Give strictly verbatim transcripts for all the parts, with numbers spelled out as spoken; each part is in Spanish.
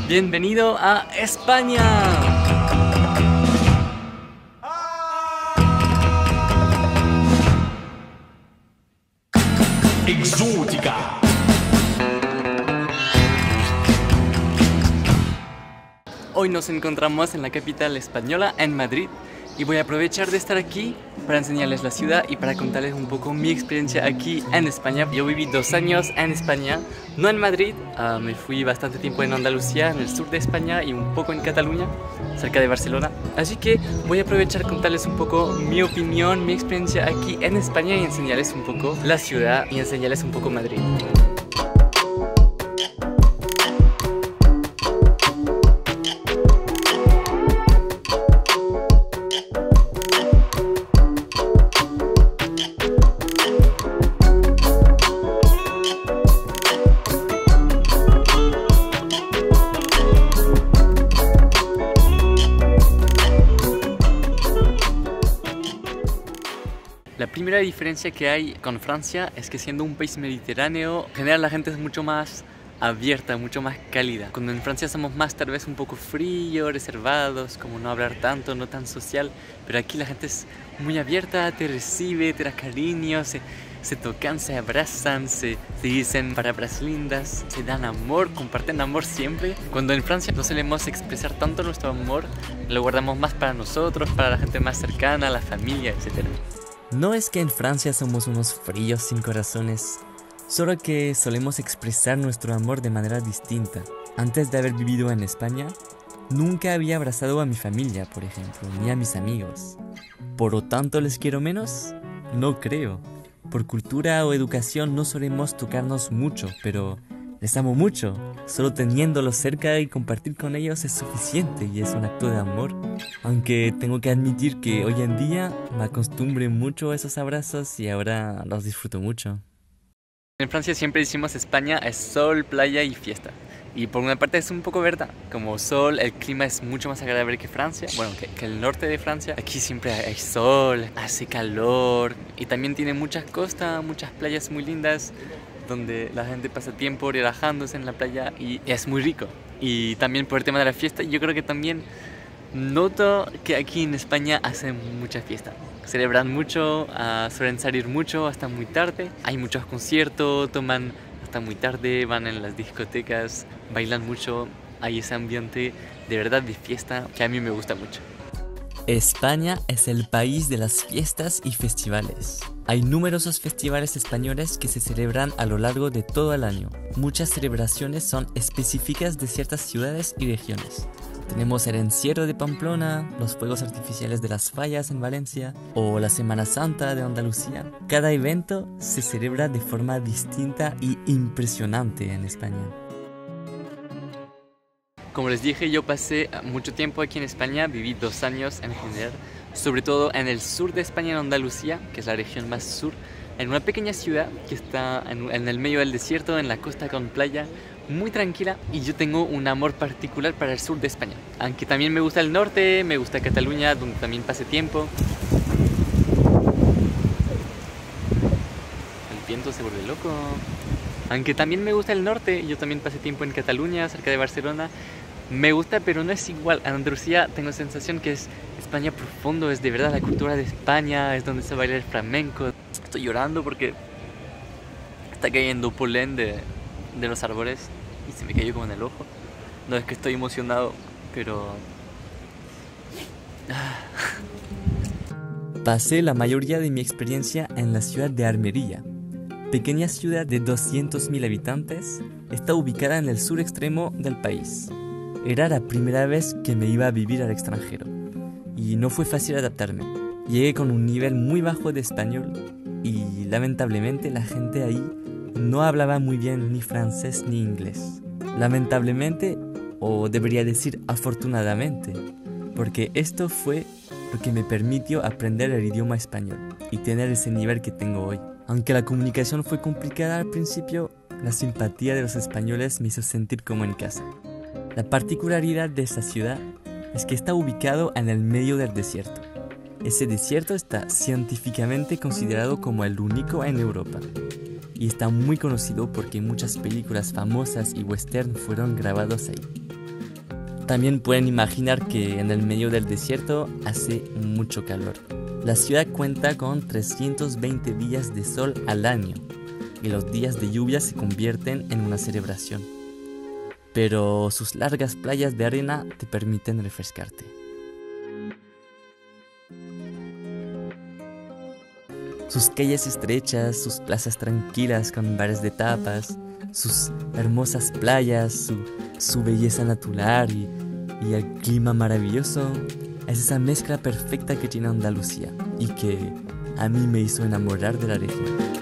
Bienvenido a España. Exótica. Hoy nos encontramos en la capital española, en Madrid, y voy a aprovechar de estar aquí para enseñarles la ciudad y para contarles un poco mi experiencia aquí en España. Yo viví dos años en España, no en Madrid, uh, me fui bastante tiempo en Andalucía, en el sur de España, y un poco en Cataluña, cerca de Barcelona. Así que voy a aprovechar contarles un poco mi opinión, mi experiencia aquí en España y enseñarles un poco la ciudad y enseñarles un poco Madrid. La primera diferencia que hay con Francia es que siendo un país mediterráneo, en general la gente es mucho más abierta, mucho más cálida. Cuando en Francia somos más tal vez un poco fríos, reservados, como no hablar tanto, no tan social, pero aquí la gente es muy abierta, te recibe, te da cariño, se, se tocan, se abrazan, se, se dicen palabras lindas, se dan amor, comparten amor siempre. Cuando en Francia no solemos expresar tanto nuestro amor, lo guardamos más para nosotros, para la gente más cercana, la familia, etcétera. No es que en Francia somos unos fríos sin corazones, solo que solemos expresar nuestro amor de manera distinta. Antes de haber vivido en España, nunca había abrazado a mi familia, por ejemplo, ni a mis amigos. ¿Por lo tanto les quiero menos? No creo. Por cultura o educación no solemos tocarnos mucho, pero les amo mucho. Solo teniéndolos cerca y compartir con ellos es suficiente y es un acto de amor. Aunque tengo que admitir que hoy en día me acostumbré mucho a esos abrazos y ahora los disfruto mucho. En Francia siempre decimos España es sol, playa y fiesta. Y por una parte es un poco verdad. Como sol, el clima es mucho más agradable que Francia. Bueno, que, que el norte de Francia. Aquí siempre hay sol, hace calor. Y también tiene muchas costas, muchas playas muy lindas, donde la gente pasa tiempo relajándose en la playa y es muy rico. Y también por el tema de la fiesta, yo creo que también noto que aquí en España hacen mucha fiesta. Celebran mucho, uh, suelen salir mucho hasta muy tarde. Hay muchos conciertos, toman hasta muy tarde, van en las discotecas, bailan mucho. Hay ese ambiente de verdad de fiesta que a mí me gusta mucho. España es el país de las fiestas y festivales. Hay numerosos festivales españoles que se celebran a lo largo de todo el año. Muchas celebraciones son específicas de ciertas ciudades y regiones. Tenemos el Encierro de Pamplona, los fuegos artificiales de las Fallas en Valencia o la Semana Santa de Andalucía. Cada evento se celebra de forma distinta y impresionante en España. Como les dije, yo pasé mucho tiempo aquí en España, viví dos años en general, sobre todo en el sur de España, en Andalucía, que es la región más sur, en una pequeña ciudad que está en, en el medio del desierto, en la costa con playa, muy tranquila, y yo tengo un amor particular para el sur de España. Aunque también me gusta el norte, me gusta Cataluña, donde también pasé tiempo. El viento se vuelve loco. Aunque también me gusta el norte, yo también pasé tiempo en Cataluña, cerca de Barcelona. Me gusta, pero no es igual. En Andalucía tengo la sensación que es España profundo, es de verdad la cultura de España, es donde se baila el flamenco. Estoy llorando porque está cayendo polen de, de los árboles y se me cayó como en el ojo. No es que estoy emocionado, pero... Pasé la mayoría de mi experiencia en la ciudad de Almería. Pequeña ciudad de doscientos mil habitantes, está ubicada en el sur extremo del país. Era la primera vez que me iba a vivir al extranjero y no fue fácil adaptarme. Llegué con un nivel muy bajo de español y lamentablemente la gente ahí no hablaba muy bien ni francés ni inglés. Lamentablemente, o debería decir afortunadamente, porque esto fue lo que me permitió aprender el idioma español y tener ese nivel que tengo hoy. Aunque la comunicación fue complicada al principio, la simpatía de los españoles me hizo sentir como en casa. La particularidad de esta ciudad es que está ubicado en el medio del desierto. Ese desierto está científicamente considerado como el único en Europa y está muy conocido porque muchas películas famosas y western fueron grabados ahí. También pueden imaginar que en el medio del desierto hace mucho calor. La ciudad cuenta con trescientos veinte días de sol al año y los días de lluvia se convierten en una celebración. Pero sus largas playas de arena te permiten refrescarte. Sus calles estrechas, sus plazas tranquilas con bares de tapas, sus hermosas playas, su, su belleza natural y, y el clima maravilloso, es esa mezcla perfecta que tiene Andalucía y que a mí me hizo enamorar de la región.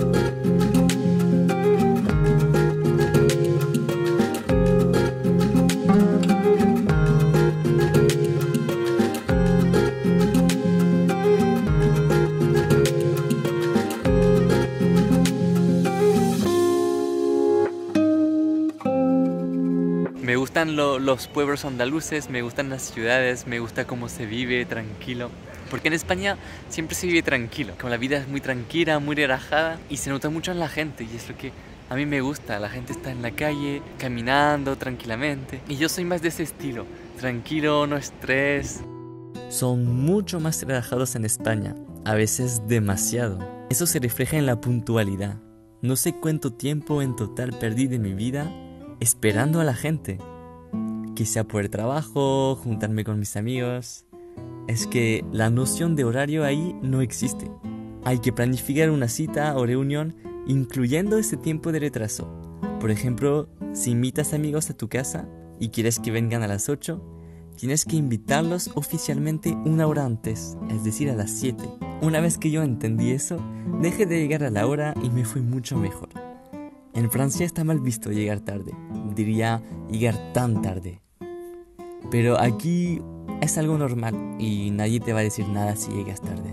Me gustan lo, los pueblos andaluces, me gustan las ciudades, me gusta cómo se vive tranquilo. Porque en España siempre se vive tranquilo, como la vida es muy tranquila, muy relajada y se nota mucho en la gente y es lo que a mí me gusta. La gente está en la calle, caminando tranquilamente y yo soy más de ese estilo, tranquilo, no estrés. Son mucho más relajados en España, a veces demasiado. Eso se refleja en la puntualidad. No sé cuánto tiempo en total perdí de mi vida esperando a la gente, que sea por el trabajo, juntarme con mis amigos. Es que la noción de horario ahí no existe. Hay que planificar una cita o reunión incluyendo ese tiempo de retraso. Por ejemplo, si invitas amigos a tu casa y quieres que vengan a las ocho, tienes que invitarlos oficialmente una hora antes, es decir, a las siete. Una vez que yo entendí eso, dejé de llegar a la hora y me fue mucho mejor. En Francia está mal visto llegar tarde, diría llegar tan tarde. Pero aquí es algo normal y nadie te va a decir nada si llegas tarde.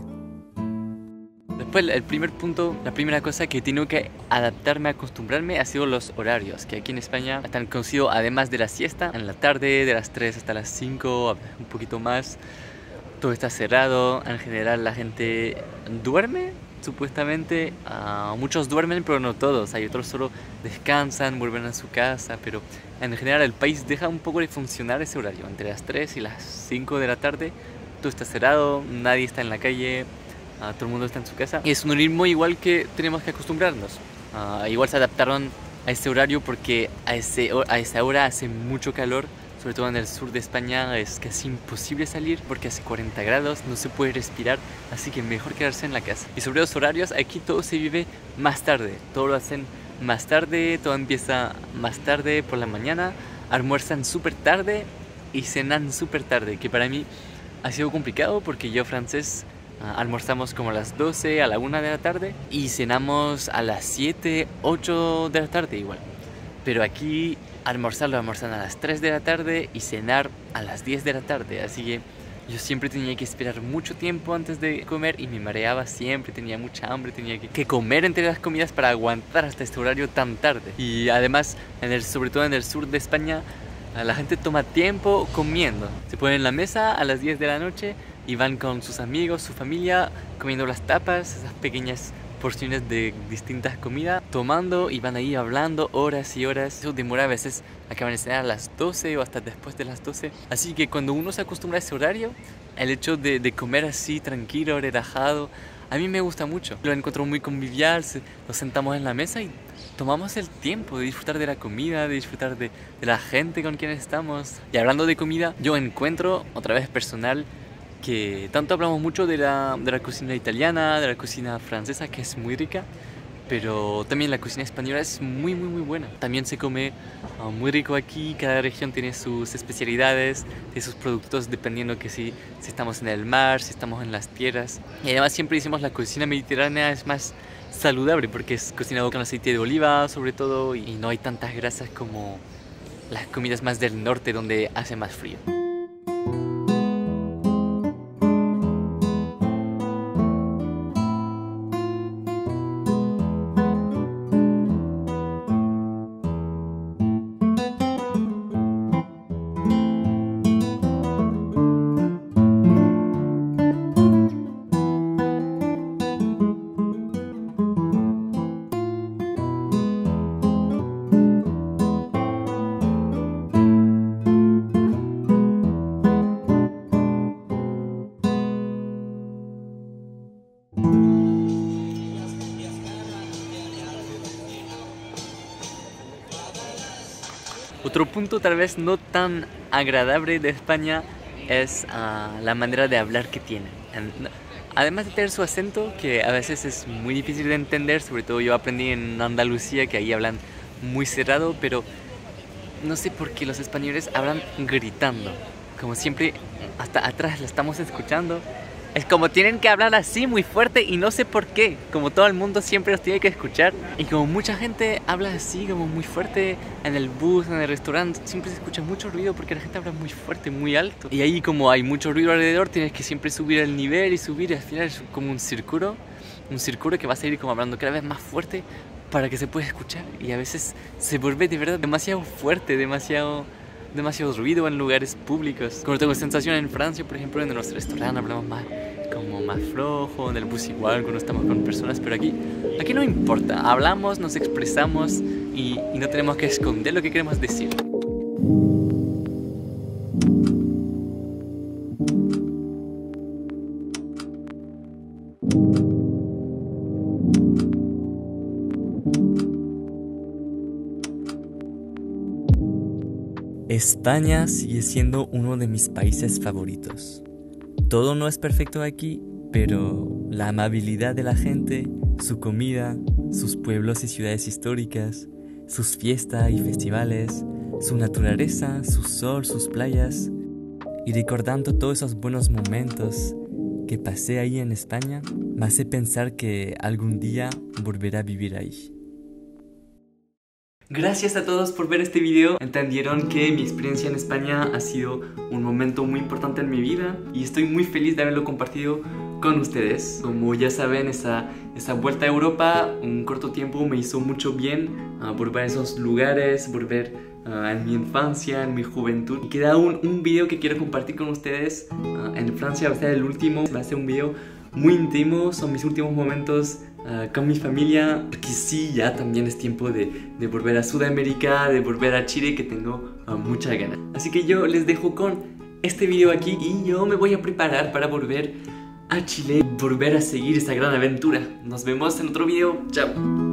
Después, el primer punto, la primera cosa que tengo que adaptarme, acostumbrarme, ha sido los horarios, que aquí en España están conocidos, además de la siesta, en la tarde, de las tres hasta las cinco, un poquito más. Todo está cerrado, en general la gente duerme. Supuestamente uh, muchos duermen, pero no todos. Hay otros solo descansan, vuelven a su casa, pero en general el país deja un poco de funcionar ese horario. Entre las tres y las cinco de la tarde todo está cerrado, nadie está en la calle, uh, todo el mundo está en su casa. Y es un ritmo igual que tenemos que acostumbrarnos. Uh, igual se adaptaron a ese horario porque a, ese, a esa hora hace mucho calor. Sobre todo en el sur de España es casi imposible salir porque hace cuarenta grados, no se puede respirar, así que mejor quedarse en la casa. Y sobre los horarios, aquí todo se vive más tarde, todo lo hacen más tarde, todo empieza más tarde por la mañana, almuerzan súper tarde y cenan súper tarde, que para mí ha sido complicado porque yo francés uh, almorzamos como a las doce, a la una de la tarde y cenamos a las siete, ocho de la tarde igual. Pero aquí almorzar lo almorzan a las tres de la tarde y cenar a las diez de la tarde, así que yo siempre tenía que esperar mucho tiempo antes de comer y me mareaba siempre, tenía mucha hambre, tenía que, que comer entre las comidas para aguantar hasta este horario tan tarde. Y además, en el, sobre todo en el sur de España, la gente toma tiempo comiendo. Se ponen en la mesa a las diez de la noche y van con sus amigos, su familia, comiendo las tapas, esas pequeñas porciones de distintas comidas, tomando y van ahí hablando horas y horas. Eso demora a veces, acaban de cenar a las doce o hasta después de las doce. Así que cuando uno se acostumbra a ese horario, el hecho de, de comer así tranquilo, relajado, a mí me gusta mucho. Lo encuentro muy convivial, se, nos sentamos en la mesa y tomamos el tiempo de disfrutar de la comida, de disfrutar de, de la gente con quien estamos. Y hablando de comida, yo encuentro, otra vez personal, que tanto hablamos mucho de la, de la cocina italiana, de la cocina francesa, que es muy rica, pero también la cocina española es muy muy muy buena. También se come uh, muy rico aquí, cada región tiene sus especialidades, tiene sus productos dependiendo que si, si estamos en el mar, si estamos en las tierras. Y además siempre decimos la cocina mediterránea es más saludable porque es cocinado con aceite de oliva sobre todo y no hay tantas grasas como las comidas más del norte donde hace más frío. Otro punto tal vez no tan agradable de España es uh, la manera de hablar que tienen. Además de tener su acento, que a veces es muy difícil de entender, sobre todo yo aprendí en Andalucía, que ahí hablan muy cerrado, pero no sé por qué los españoles hablan gritando. Como siempre, hasta atrás lo estamos escuchando. Es como tienen que hablar así muy fuerte y no sé por qué. Como todo el mundo siempre los tiene que escuchar. Y como mucha gente habla así como muy fuerte en el bus, en el restaurante, siempre se escucha mucho ruido porque la gente habla muy fuerte, muy alto. Y ahí como hay mucho ruido alrededor, tienes que siempre subir el nivel y subir. Y al final es como un círculo. Un círculo que va a seguir como hablando cada vez más fuerte para que se pueda escuchar. Y a veces se vuelve de verdad demasiado fuerte, demasiado... demasiado ruido en lugares públicos. Como tengo sensación en Francia, por ejemplo, en los restaurantes hablamos más como más flojo, en el bus igual cuando estamos con personas, pero aquí aquí no importa, hablamos, nos expresamos y, y no tenemos que esconder lo que queremos decir. España sigue siendo uno de mis países favoritos. Todo no es perfecto aquí, pero la amabilidad de la gente, su comida, sus pueblos y ciudades históricas, sus fiestas y festivales, su naturaleza, su sol, sus playas, y recordando todos esos buenos momentos que pasé ahí en España, me hace pensar que algún día volveré a vivir ahí. Gracias a todos por ver este video. Entendieron que mi experiencia en España ha sido un momento muy importante en mi vida y estoy muy feliz de haberlo compartido con ustedes. Como ya saben, esa, esa vuelta a Europa, un corto tiempo, me hizo mucho bien uh, volver a esos lugares, volver uh, en mi infancia, en mi juventud. Y queda un, un video que quiero compartir con ustedes. Uh, en Francia va a ser el último, va a ser un video muy íntimo, son mis últimos momentos Uh, con mi familia, porque sí, ya también es tiempo de, de volver a Sudamérica, de volver a Chile, que tengo uh, muchas ganas. Así que yo les dejo con este video aquí y yo me voy a preparar para volver a Chile, volver a seguir esta gran aventura. Nos vemos en otro video, chao.